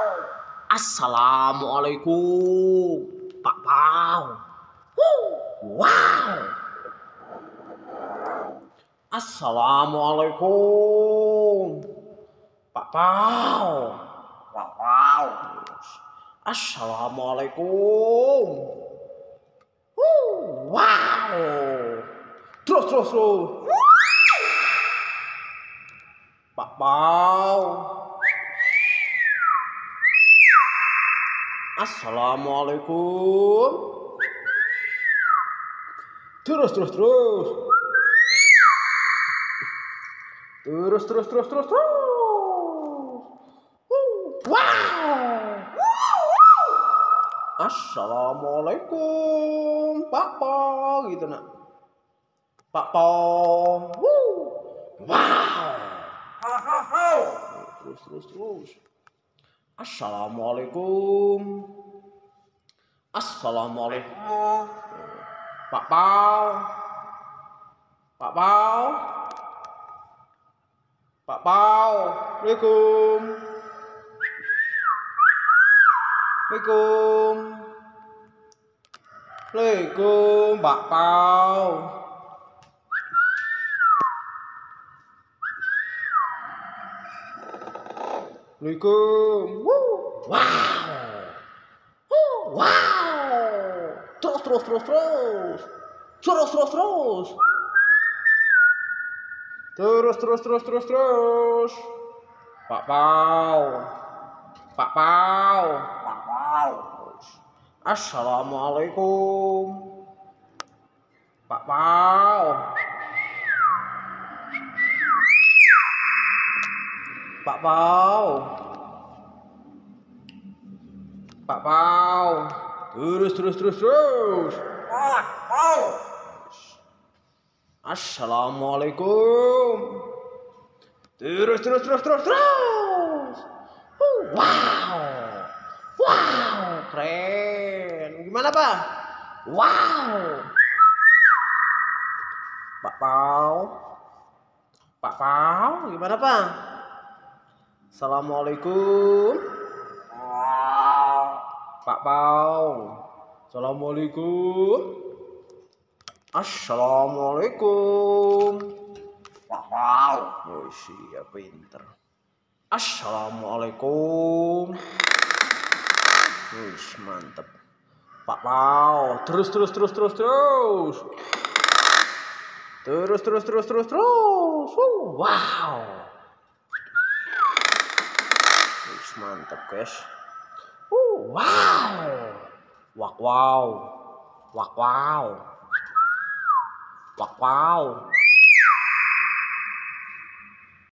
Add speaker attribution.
Speaker 1: Assalamualaikum, Pak Pau. Wow. Assalamualaikum, Pak Pau. Wow. Assalamualaikum. Wow. Terus. Pak Pau. Assalamualaikum. Terus. Wow. Assalamualaikum, Pak Pau gitu nak. Pak Pau. Wow. Terus. Assalamualaikum. Pak Pau. Assalamualaikum. Waalaikumsalam, Pak Pau. Waalaikum. Wow. Terus. Terus. Pak Pau. Assalamualaikum. Pak Pau. Terus. Assalamualaikum. Terus. Wow, keren. Gimana, Pak? Wow. Pak Pau, gimana, Pak? Assalamualaikum. Pak Pau. Assalamualaikum. Oh, siap, pinter. Assalamualaikum. Wih, mantep. Pak Pau. Terus. Wow. Wih, mantep, guys. Wow. Wow.